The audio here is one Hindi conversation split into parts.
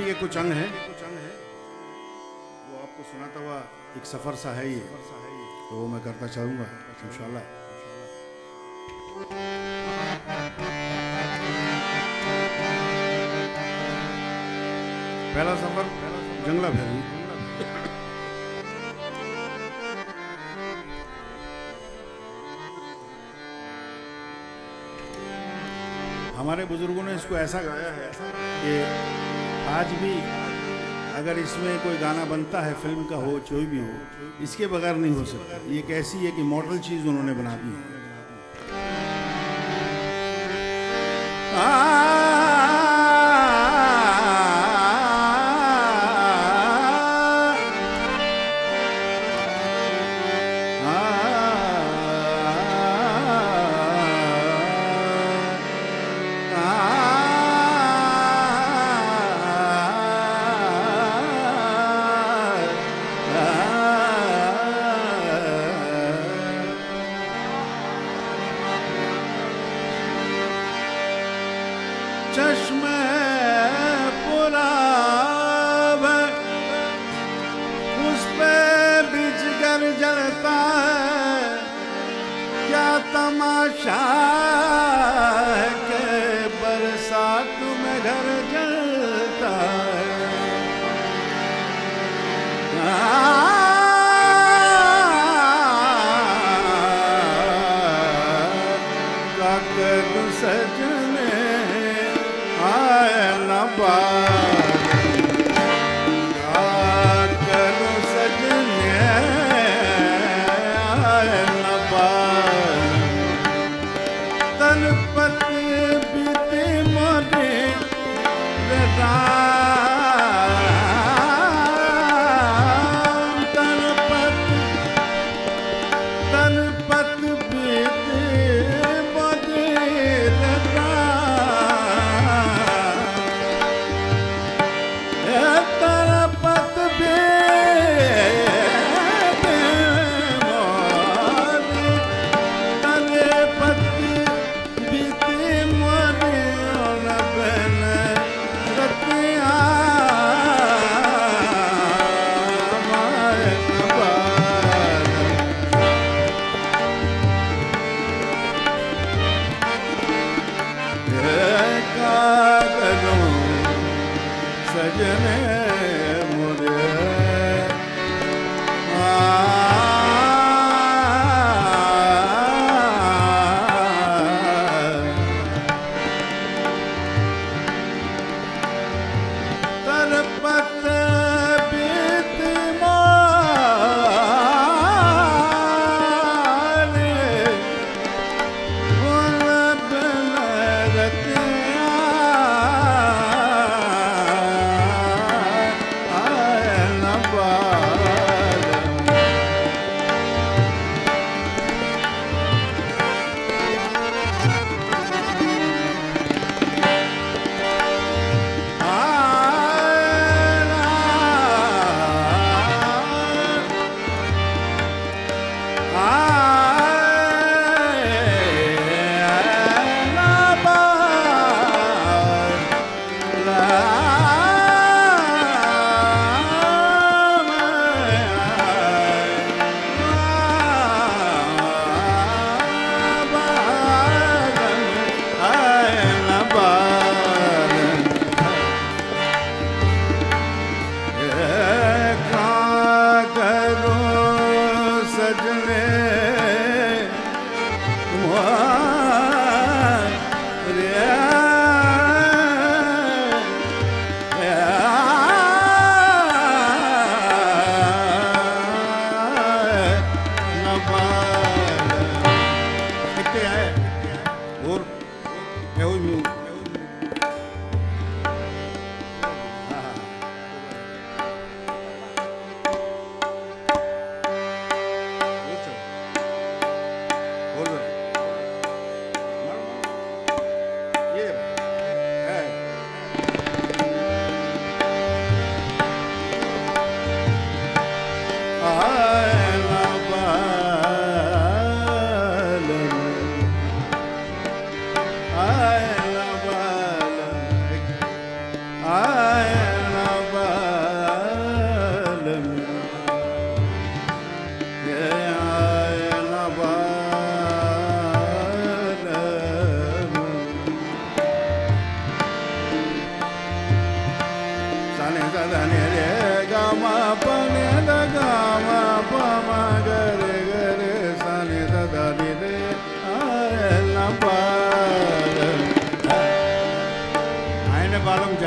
के कुछ अंग हैं, वो आपको सुनाता हुआ एक सफर सा है ये, तो वो मैं करता चलूंगा इंशाल्लाह। पहला सफर जंगला भैरवी। हमारे बुजुर्गों ने इसको ऐसा गाया है कि आज भी अगर इसमें कोई गाना बनता है, फिल्म का हो, कोई भी हो, इसके बगैर नहीं हो सकता। ये कैसी है कि मॉडल चीज उन्होंने बना दी है।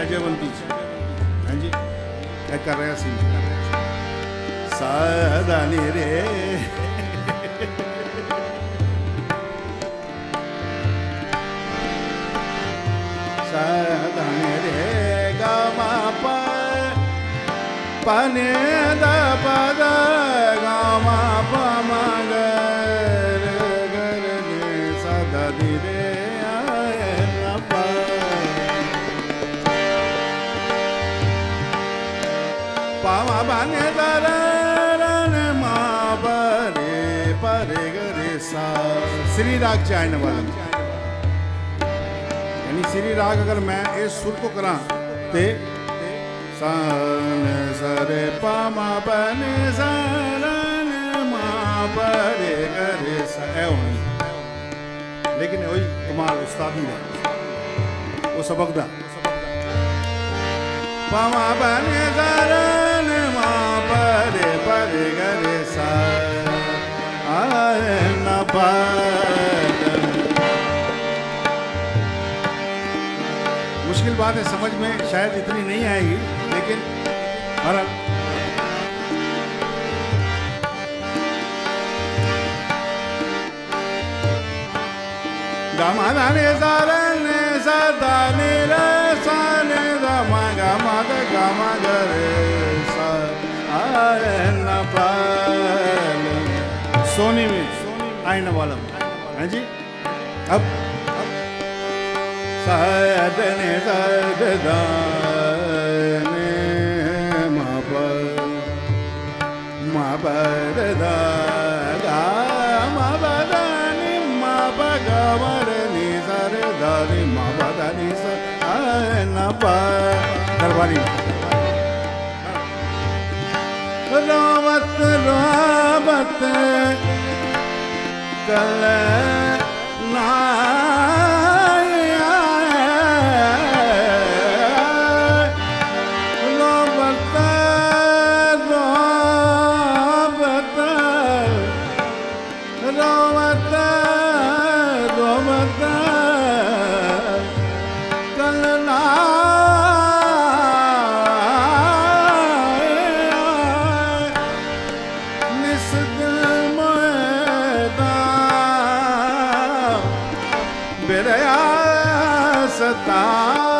सहजवंती हाँ जी क्या कर रहा सी सादानी रे सादानी रे गा मा पा पाने दा पा दा गा मा पा मा गा पामा बाने दरन मा बरे परे गरे सा श्री राग चाहने वाला यानी श्री राग अगर मैं इस सुर को करा ते सन सरे पामा बने सरन मा बरे गरे सा ऐ होनी लेकिन वही कमाल उस्ताद ने वो सबक दा पामा बने दरन मा परे परे गरे सा आए न मुश्किल बात है समझ में शायद इतनी नहीं आएगी लेकिन हर गामा दाने सारने सदाने रे साने गामा गामा गामा गरे सा आए न पाल सोनी में आईना वाला हाँ जी अब सादने साददाने मा पर दा मा बदानी मा बगमरे नि सरे दानी मा बदानी सा आए न पा दरबारी रोमत रोमत कल ना सता